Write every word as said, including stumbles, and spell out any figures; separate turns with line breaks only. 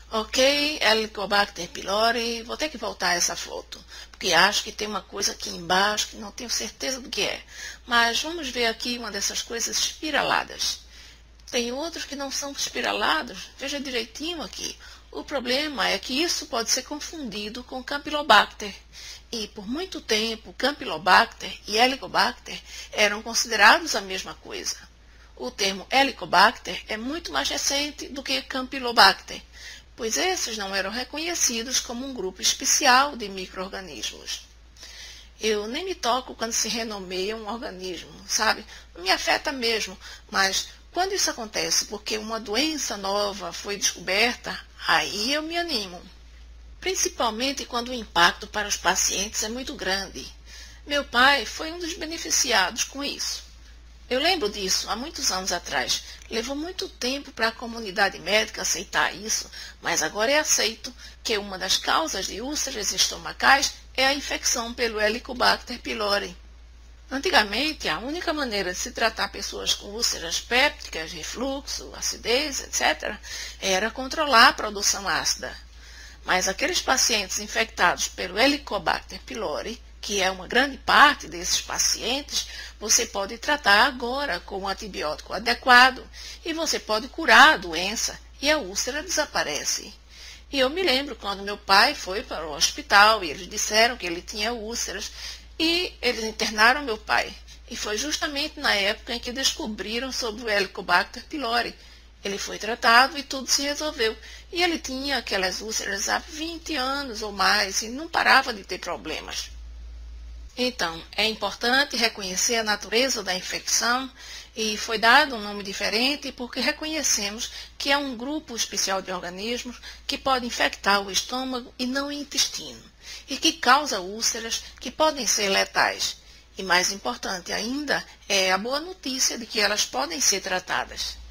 Ok, Helicobacter pylori, vou ter que voltar a essa foto, porque acho que tem uma coisa aqui embaixo que não tenho certeza do que é. Mas vamos ver aqui uma dessas coisas espiraladas. Tem outros que não são espiralados, veja direitinho aqui. O problema é que isso pode ser confundido com Campylobacter. E por muito tempo, Campylobacter e Helicobacter eram considerados a mesma coisa. O termo Helicobacter é muito mais recente do que Campylobacter, pois esses não eram reconhecidos como um grupo especial de micro-organismos. Eu nem me toco quando se renomeia um organismo, sabe? Não me afeta mesmo, mas quando isso acontece porque uma doença nova foi descoberta, aí eu me animo. Principalmente quando o impacto para os pacientes é muito grande. Meu pai foi um dos beneficiados com isso. Eu lembro disso há muitos anos atrás. Levou muito tempo para a comunidade médica aceitar isso, mas agora é aceito que uma das causas de úlceras estomacais é a infecção pelo Helicobacter pylori. Antigamente, a única maneira de se tratar pessoas com úlceras pépticas, refluxo, acidez, etcétera, era controlar a produção ácida. Mas aqueles pacientes infectados pelo Helicobacter pylori, que é uma grande parte desses pacientes, você pode tratar agora com um antibiótico adequado e você pode curar a doença e a úlcera desaparece. E eu me lembro quando meu pai foi para o hospital e eles disseram que ele tinha úlceras e eles internaram meu pai. E foi justamente na época em que descobriram sobre o Helicobacter pylori. Ele foi tratado e tudo se resolveu. E ele tinha aquelas úlceras há vinte anos ou mais e não parava de ter problemas. Então, é importante reconhecer a natureza da infecção e foi dado um nome diferente porque reconhecemos que é um grupo especial de organismos que pode infectar o estômago e não o intestino e que causa úlceras que podem ser letais. E mais importante ainda é a boa notícia de que elas podem ser tratadas.